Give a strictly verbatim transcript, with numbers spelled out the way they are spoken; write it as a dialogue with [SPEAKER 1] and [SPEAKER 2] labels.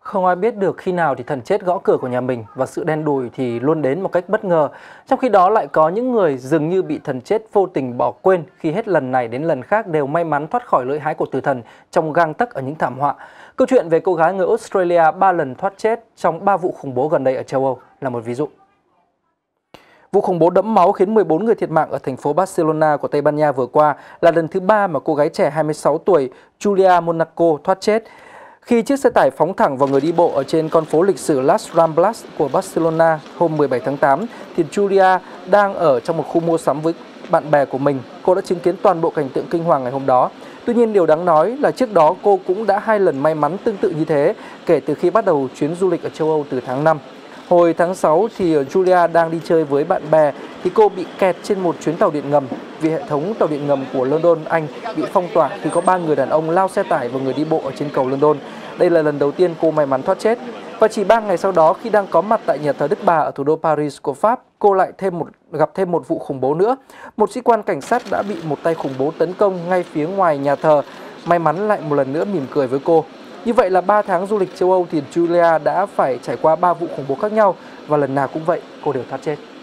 [SPEAKER 1] Không ai biết được khi nào thì thần chết gõ cửa của nhà mình và sự đen đủi thì luôn đến một cách bất ngờ. Trong khi đó lại có những người dường như bị thần chết vô tình bỏ quên khi hết lần này đến lần khác đều may mắn thoát khỏi lưỡi hái của tử thần trong gang tấc ở những thảm họa. Câu chuyện về cô gái người Australia ba lần thoát chết trong ba vụ khủng bố gần đây ở châu Âu là một ví dụ. Vụ khủng bố đẫm máu khiến mười bốn người thiệt mạng ở thành phố Barcelona của Tây Ban Nha vừa qua là lần thứ ba mà cô gái trẻ hai mươi sáu tuổi Julia Monaco thoát chết. Khi chiếc xe tải phóng thẳng vào người đi bộ ở trên con phố lịch sử Las Ramblas của Barcelona hôm mười bảy tháng tám, thì Julia đang ở trong một khu mua sắm với bạn bè của mình. Cô đã chứng kiến toàn bộ cảnh tượng kinh hoàng ngày hôm đó. Tuy nhiên điều đáng nói là trước đó cô cũng đã hai lần may mắn tương tự như thế kể từ khi bắt đầu chuyến du lịch ở châu Âu từ tháng năm. Hồi tháng sáu thì Julia đang đi chơi với bạn bè thì cô bị kẹt trên một chuyến tàu điện ngầm vì hệ thống tàu điện ngầm của London, Anh bị phong tỏa khi có ba người đàn ông lao xe tải vào người đi bộ ở trên cầu London. Đây là lần đầu tiên cô may mắn thoát chết. Và chỉ ba ngày sau đó, khi đang có mặt tại nhà thờ Đức Bà ở thủ đô Paris của Pháp, cô lại thêm một gặp thêm một vụ khủng bố nữa. Một sĩ quan cảnh sát đã bị một tay khủng bố tấn công ngay phía ngoài nhà thờ. May mắn lại một lần nữa mỉm cười với cô. Như vậy là ba tháng du lịch châu Âu thì Julia đã phải trải qua ba vụ khủng bố khác nhau và lần nào cũng vậy cô đều thoát chết.